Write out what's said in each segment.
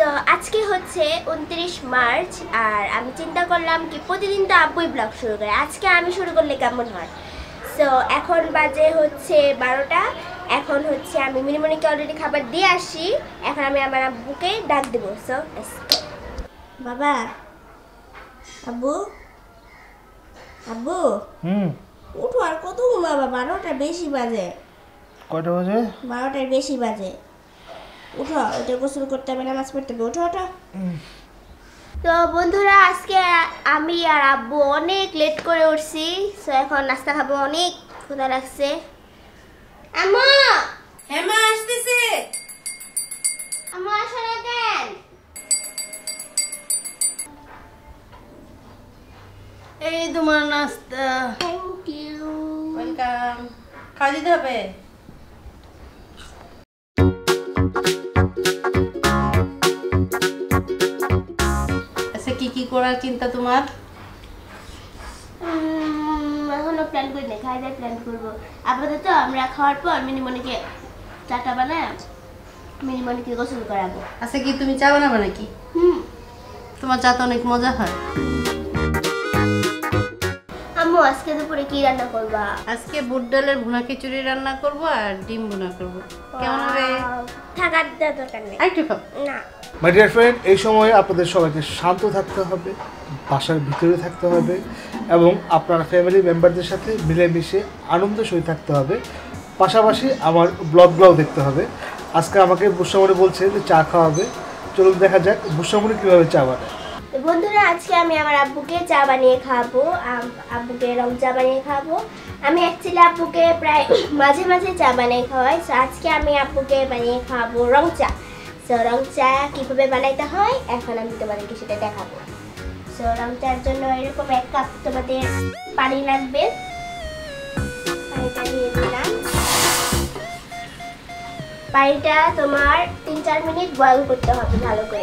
আজকে হচ্ছে 29 মার্চ আর আমি চিন্তা করলাম কি প্রতিদিন তো আব্বুই ব্লগ শুরু করে, আজকে আমি শুরু করলে কেমন হয়। সো এখন বাজে হচ্ছে 12টা। এখন হচ্ছে আমি মিনিমনিকে অলরেডি খাবার দিয়ে আসি, এখন আমি আমার আব্বুকে ডাক দেবো। সো বাবা, আব্বু আব্বু উঠো, আর কত ঘুমাবা? 12টা বেশি বাজে। কয়টা বাজে? 12টার বেশি বাজে। উঠো, ওটা গোসল করতে হবে, নামাজ পড়তে হবে, উঠো ওঠো। তো বন্ধুরা, আজকে আমি আর আব্বু অনেক লেট করে উঠছি। সো এখন নাস্তা খাবো, অনেক ক্ষুধা লাগছে। আম্মু, হ্যাঁ মা আসতেছে। আম্মু আসো না কেন? এই তোমার নাস্তা। Thank you. ওয়েলকাম। খাওয়া দিতে হবে। আচ্ছা, কি কি করার চিন্তা তোমার? এখনো প্ল্যান করি না, খাই দাই প্ল্যান করবো। আপাতত আমরা খাওয়ার পর মিনিমনিকে চাটা বানায় মিনিমনিকে গোসল করাবো। আচ্ছা, কি তুমি চা বানাবে নাকি? তোমার চা তো অনেক মজা হয়। আম্মু, আজকে দুপুরে কি রান্না করবা? আজকে বুট ডালের ভুনা খিচুড়ি রান্না করব আর ডিম ভুনা করব। কেমন হবে? থাকার দরকার নেই। আরেকটু খাও না। মাই ডিয়ার ফ্রেন্ড, এই সময়ে আপনাদের সবাইকে শান্ত থাকতে হবে, বাসার ভিতরে থাকতে হবে এবং আপনার ফ্যামিলি মেম্বারদের সাথে মিলেমিশে আনন্দ সহিত থাকতে হবে। পাশাপাশি আমার ব্লগগুলোও দেখতে হবে। আজকে আমাকে বুসামণি বলছে যে চা খাওয়াবে। চলুন দেখা যাক বুসামণি কীভাবে চা বানায়। তো বন্ধুরা, আজকে আমি আমার আব্বুকে চা বানিয়ে খাওয়াবো, আব্বুকে রং চা বানিয়ে খাওয়াবো। আমি অ্যাকচুয়ালি আব্বুকে প্রায় মাঝে মাঝে চা বানিয়ে খাওয়াই। সো আজকে আমি আব্বুকে বানিয়ে খাওয়াবো রং চা। সো রং চা কীভাবে বানাইতে হয় এখন আমি তোমাদেরকে সেটা দেখাবো। সো রং চার জন্য এরকম 1 কাপ তোমাদের পানি লাগবে। পানিটা নিয়ে দিলাম। পানিটা তোমার 3-4 মিনিট বয়েল করতে হবে ভালো করে।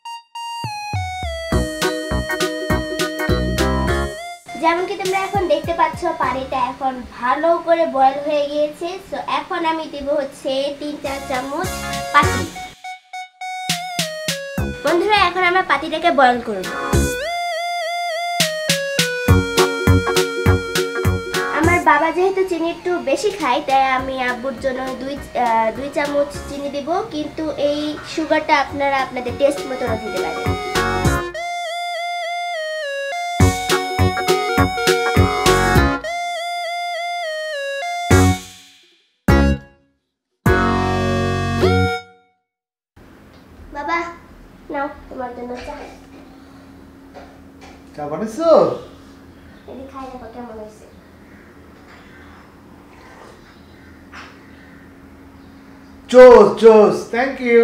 যেমন কি তোমরা এখন দেখতে পাচ্ছ, পানিটা এখন ভালো করে বয়েল হয়ে গিয়েছে। সো এখন আমি দিব হচ্ছে 3-4 চামচ পাতি। বন্ধুরা, এখন আমরা পাতিটাকে বয়েল করব। আমার বাবা যেহেতু চিনি একটু বেশি খায়, তাই আমি আব্বুর জন্য 2 চামচ চিনি দিব, কিন্তু এই সুগারটা আপনারা আপনাদের টেস্ট মতো দিতে পারেন। বাবা, নাও তোমার জন্য চা। চা বানিয়েছো? এদিকে খাই দেখো কেমন হয়েছে। জোস জোস, থ্যাংক ইউ।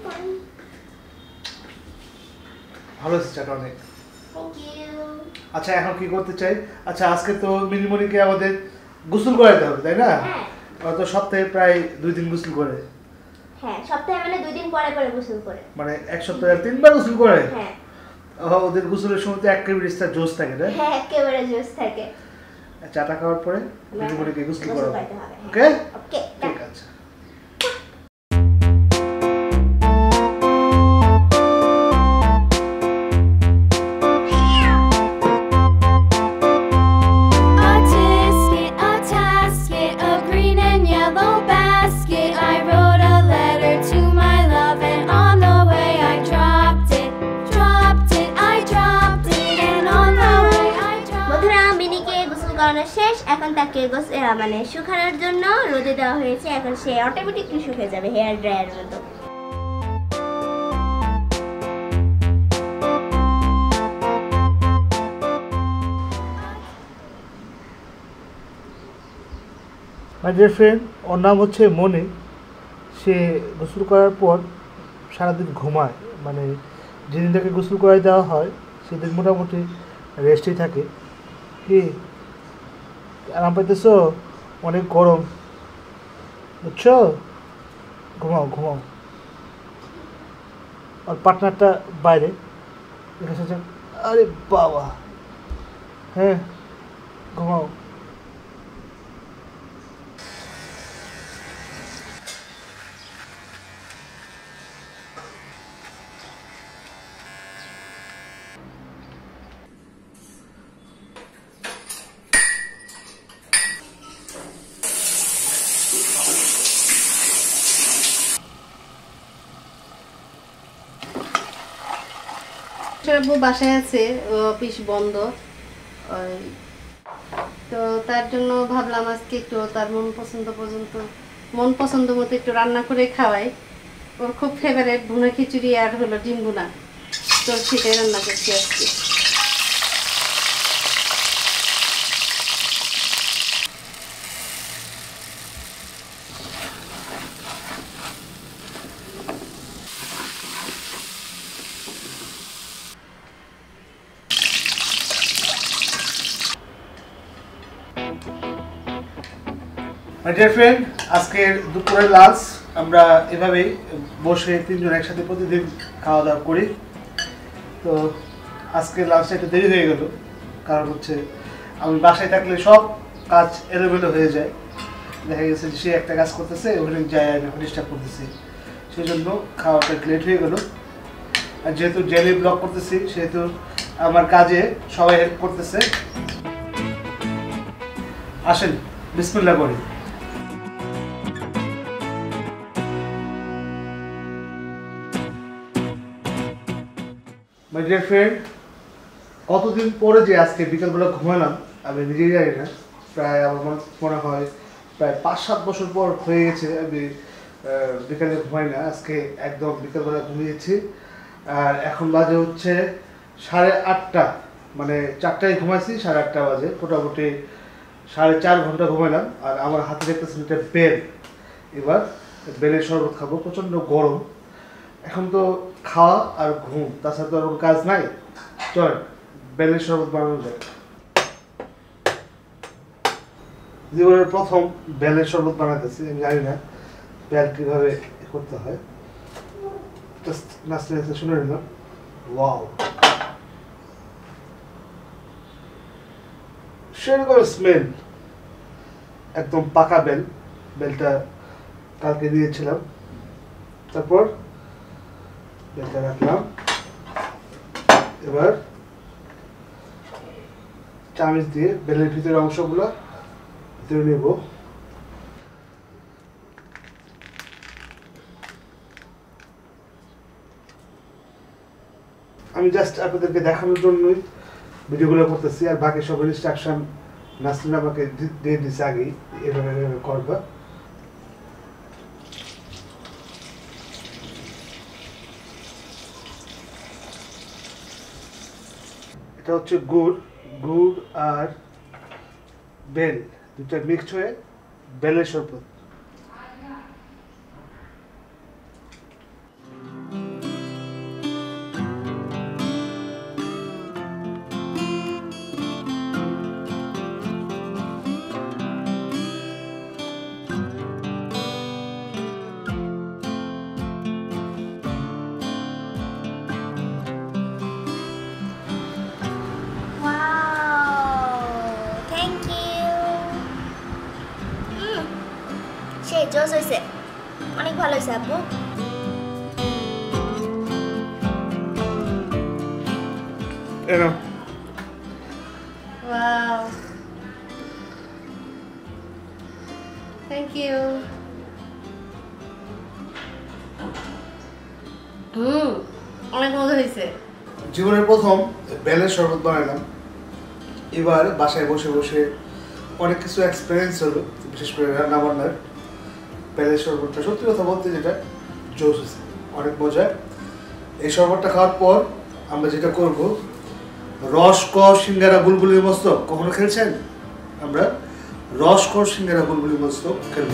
ভালো হয়েছে চাটা অনেক। Thank you. আচ্ছা, এখন কি করতে চাই? আচ্ছা, আজকে তো মিনিমনিকে আমাদের গোসল করাতে হবে, তাই না? হ্যাঁ। তো সপ্তাহে প্রায় 2 দিন গোসল করে। হ্যাঁ, সপ্তাহে মানে 2 দিন পরে পরে গোসল করে। মানে এক সপ্তাহে 3 বার গোসল করে? হ্যাঁ। ওদের গোসলের সময় তো একেবারে জোস থাকে না? হ্যাঁ, একেবারে জোস থাকে। চাটা খাওয়ার পরে মিনিমনিকে গোসল করাবো। ওকে? ওকে, ঠিক আছে। শেষ, এখন তাকে মানে শুকানোর জন্য রোদে দেওয়া হয়েছে। এখন সে অটোমেটিকলি শুকিয়ে যাবে হেয়ার ড্রায়ারের মতো। মাই ডিয়ার ফ্রেন্ড, ওর নাম হচ্ছে মনি। সে গোসল করার পর সারাদিন ঘুমায়, মানে যেদিন তাকে গোসল করাই দেওয়া হয় সেদিন মোটামুটি রেস্টেই থাকে। কি আরাম পাইতেছো? অনেক গরম, বুঝছো? ঘুমাও ঘুমাও। আর পার্টনারটা বাইরে। আরে বাবা, হ্যাঁ ঘুমাও। মিস্টার আব্বু বাসায় আছে, অফিস বন্ধ, তো তার জন্য ভাবলাম আজকে একটু তার মন পছন্দ মতো একটু রান্না করে খাওয়াই। ওর খুব ফেভারিট ভুনা খিচুড়ি আর হলো ডিম ভুনা, তো সেটাই রান্না করছি আজকে। মাই ডিয়ার ফ্রেন্ড, আজকের দুপুরের লাঞ্চ আমরা এভাবেই বসে তিনজন একসাথে প্রতিদিন খাওয়া দাওয়া করি। তো আজকের লাঞ্চটা একটু দেরি হয়ে গেল, কারণ হচ্ছে আমি বাসায় থাকলে সব কাজ এলোমেলো হয়ে যায়। দেখা গেছে যে সে একটা কাজ করতেছে, ওখানে যায় আমি ডিস্টার্ব করতেছি, সেই জন্য খাওয়াটা লেট হয়ে গেল। আর যেহেতু ডেইলি ব্লগ করতেছি, সেহেতু আমার কাজে সবাই হেল্প করতেছে। আসেন বিসমিল্লাহ করি। মাই ডিয়ার ফ্রেন্ড, কতদিন পরে যে আজকে বিকালবেলা ঘুমালাম আমি নিজেই জানি না। প্রায় আমার মনে হয় প্রায় 5-7 বছর পর হয়ে গেছে আমি বিকালে ঘুমাই না। আজকে একদম বিকালবেলা ঘুমিয়েছি। আর এখন বাজে হচ্ছে 8:30, মানে 4টায় ঘুমাইছি, 8:30 বাজে, মোটামুটি 4.5 ঘন্টা ঘুমাইলাম। আর আমার হাতে দেখতেছেন এটা বেল। এবার বেলের শরবত খাবো, প্রচণ্ড গরম। এখন তো খাওয়া আর ঘুম, তাছাড়া তো আর কোনো কাজ নাই। চল বেলের শরবত বানানো যায়। জীবনের প্রথম বেলের শরবত বানাতেছি, আমি জানি না বেল কিভাবে করতে হয়। নাচতে নাচতে শুনে নিলাম, ওয়াও, সেরকম স্মেল, একদম পাকা বেল। বেলটা কালকে দিয়েছিলাম, তারপর বেলটা রাখলাম। এবার চামচ দিয়ে বেলের ভিতরের অংশগুলো ভিতরে নেব। আমি জাস্ট আপনাদেরকে দেখানোর জন্যই ভিডিওগুলো করতেছি, আর বাকি সব ইনস্ট্রাকশন নাসরিন আমাকে দিয়ে দিচ্ছে আগেই, এভাবে এভাবে করবা। এটা হচ্ছে গুড় আর বেল দুটা মিক্সড হয়ে বেলের শরবত। সেই জোস হয়েছে, অনেক ভালো হয়েছে আপু। Wow, thank you. অনেক মজা হয়েছে। জীবনের প্রথম বেলের শরবত বানালাম। এবার বাসায় বসে বসে অনেক কিছু এক্সপিরিয়েন্স হলো, বিশেষ করে রান্না বান্নার। বেলের শরবতটা সত্যি কথা বলতে যেটা জোস হয়েছে, অনেক মজা। এই শরবতটা খাওয়ার পর আমরা যেটা করব, রসকস সিঙ্গারা বুলবুলির মস্তক কখনো খেলছেন? আমরা রসকস সিঙ্গারা বুলবুলির মস্তক খেলব।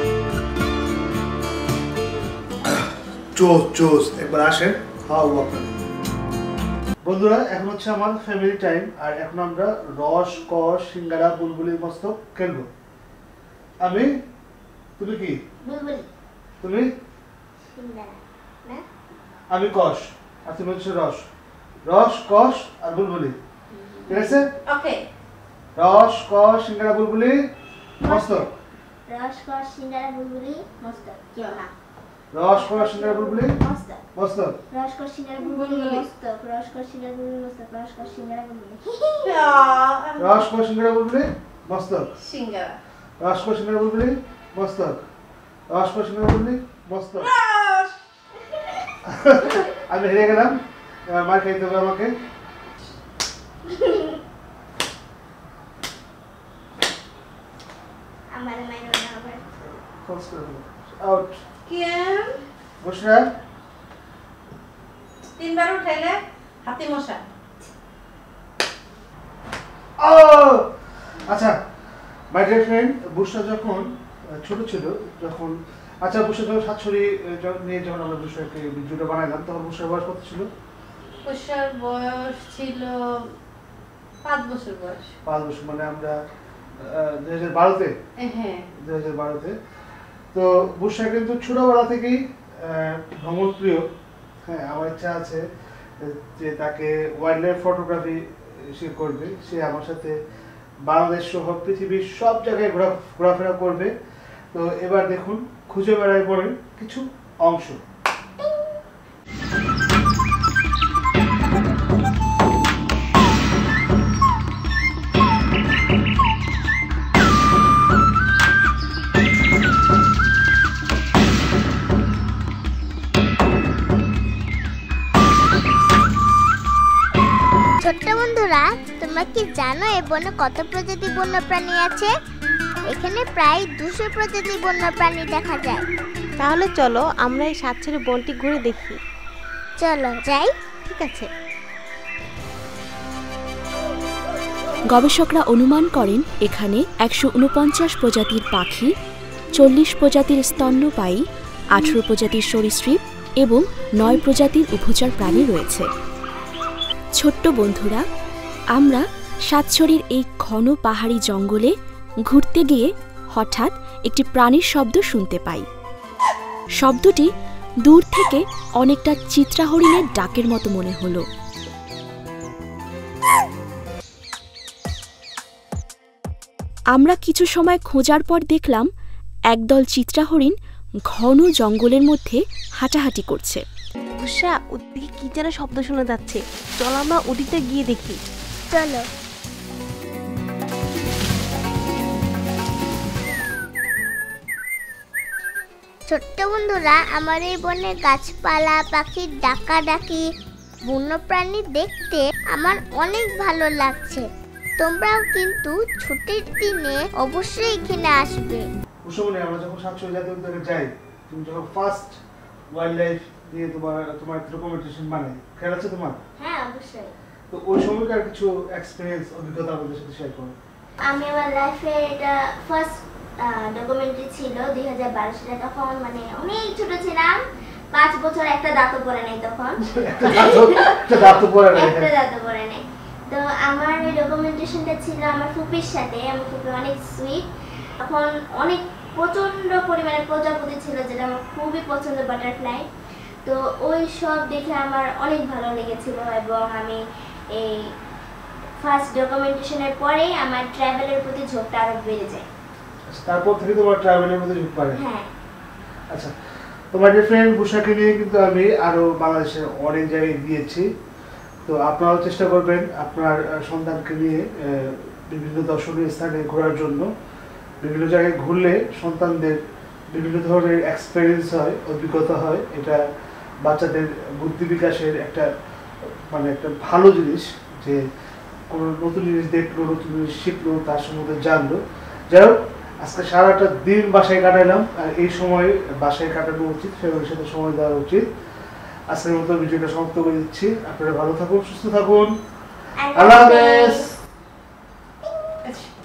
জোস জোস, একবার আসেন, খাওয়াবো আপনার। বন্ধুরা, এখন হচ্ছে আমার ফ্যামিলি টাইম, আর এখন আমরা রসকস সিঙ্গারা বুলবুলির মস্তক খেলবো। আমি, তুমি কি? বুলবুলি। তুমি? সিঙ্গারা না? আমি কষ, আর তুমি হচ্ছে রস। রস, কষ আর বুলবুলি, ঠিক আছে? ওকে। রস, কষ, সিঙ্গারা, বুলবুলি, মস্তক। রস কষ সিঙ্গারা বুলবুলি মস্তক। রস, কষ, সিঙ্গারা, বুলবুলি মস্তক। মস্তক। রস কষ সিঙ্গারা বুলবুলি মস্তক। রস কষ সিঙ্গারা বুলবুলি মস্তক। রস কষ সিঙ্গারা বুলবুলি। রস, কষ, সিঙ্গারা, বুলবুলি মস্তক। সিঙ্গারা। রস, কষ, সিঙ্গারা, বুলবুলি মস্তক। রস, কষ, সিঙ্গারা, বুলবুলি মস্তক। আমি হেরে গেলাম। মার খাইতে হবে আমাকে। আমার মাইরো না আবার। আউট। কেন বুশরা 3 বার উঠাইলে হাতি মশা। আচ্ছা মাই ডিয়ার ফ্রেন্ড, বুশরা যখন ছোট ছিল, যখন আচ্ছা বুশরা যখন শাশুড়ি নিয়ে যখন আমরা বুশরাকে ভিডিওটা বানাইলাম, তখন বুশরার বয়স কত ছিল? বুশরার বয়স ছিল 5 বছর বয়স। 5 বছর, মানে আমরা 2012-তে। হ্যাঁ 2012-তে। তো বুশরা কিন্তু ছোটবেলা থেকেই ভ্রমণ প্রিয়। হ্যাঁ, আমার ইচ্ছা আছে যে তাকে ওয়াইল্ড লাইফ ফটোগ্রাফি সে করবে। সে আমার সাথে বাংলাদেশ সহ পৃথিবীর সব জায়গায় ঘোরাফেরা করবে। তো এবার দেখুন খুঁজে বেড়ায় পড়ে কিছু অংশ। ছোট্ট বন্ধুরা, তোমরা কি জানো এই বনে কত প্রজাতি বন্যপ্রাণী আছে? এখানে প্রায় 200 প্রজাতি বন্যপ্রাণী দেখা যায়। তাহলে চলো আমরা এই সাতছড়ি বনটি ঘুরে দেখি। চলো যাই। ঠিক আছে। গবেষকরা অনুমান করেন এখানে 149 প্রজাতির পাখি, 40 প্রজাতির স্তন্যপায়ী, 18 প্রজাতির সরীসৃপ এবং 9 প্রজাতির উভচর প্রাণী রয়েছে। ছোট্ট বন্ধুরা, আমরা সাতছড়ির এই ঘন পাহাড়ি জঙ্গলে ঘুরতে গিয়ে হঠাৎ একটি প্রাণীর শব্দ শুনতে পাই। শব্দটি দূর থেকে অনেকটা চিত্রা হরিণের ডাকের মতো মনে হলো। আমরা কিছু সময় খোঁজার পর দেখলাম একদল চিত্রা হরিণ ঘন জঙ্গলের মধ্যে হাঁটাহাঁটি করছে। বুশরা, ওদিকে কি যেন শব্দ শোনা যাচ্ছে, চল আমরা ওদিকে গিয়ে দেখি। চলো। ছোট্ট বন্ধুরা, আমার এই বনে গাছপালা, পাখির ডাকাডাকি, বন্যপ্রাণী দেখতে আমার অনেক ভালো লাগছে। তোমরাও কিন্তু ছুটির দিনে অবশ্যই এখানে আসবে। কুসুমনি, আমরা যখন সাতছড়ি জাতীয় উদ্যানে যাই, তুমি যখন ফার্স্ট ওয়াইল্ড লাইফ নিয়ে তোমার ডকুমেন্টেশন বানাই, খেয়াল আছে তোমার? হ্যাঁ অবশ্যই। তো ওই সময়কার কিছু এক্সপেরিয়েন্স, অভিজ্ঞতা আমাদের সাথে শেয়ার করো। আমি আমার লাইফে এটা ফার্স্ট ডকুমেন্টারি ছিল 2012 সালে। তখন মানে অনেক ছোট ছিলাম, 5 বছর, একটা দাঁতও পড়ে নাই তখন। একটা দাঁত পড়ে নাই। একটা দাঁতও পড়ে নাই। তো আমার এই ডকুমেন্টেশনটা ছিল আমার ফুপির সাথে। আমার ফুপি অনেক সুইট। তখন অনেক প্রচন্ড পরিমাণে প্রজাপতি ছিল, যেটা আমার খুবই পছন্দ, বাটারফ্লাই। তো ওই সব দেখে আমার অনেক ভালো লেগেছিল এবং আমি এই ফার্স্ট ডকুমেন্টেশনের পরেই আমার ট্রাভেলের প্রতি ঝোঁকটা আরো বেড়ে যায়। আচ্ছা, তারপর থেকে তোমার ট্রাভেলের মধ্যে ঝোঁক বাড়ে? হ্যাঁ। আচ্ছা, তোমার ফ্রেন্ড বুশরাকে নিয়ে কিন্তু আমি আরো বাংলাদেশের অনেক জায়গায় গিয়েছি। তো আপনারাও চেষ্টা করবেন আপনার সন্তানকে নিয়ে বিভিন্ন দর্শনীয় স্থানে ঘোরার জন্য। বিভিন্ন জায়গায় ঘুরলে সন্তানদের বিভিন্ন ধরনের এক্সপেরিয়েন্স হয়, অভিজ্ঞতা হয়। এটা বাচ্চাদের বুদ্ধি বিকাশের একটা ভালো জিনিস, যে কোনো নতুন জিনিস দেখলো, নতুন জিনিস শিখলো, তার সম্বন্ধে জানলো। যাই হোক, আজকে সারাটা দিন বাসায় কাটালাম, আর এই সময় বাসায় কাটানো উচিত, ফ্যামিলির সাথে সময় দেওয়া উচিত। আজকের মতো ভিডিওটা সমাপ্ত করে দিচ্ছি। আপনারা ভালো থাকুন, সুস্থ থাকুন। আল্লাহ হাফেজ।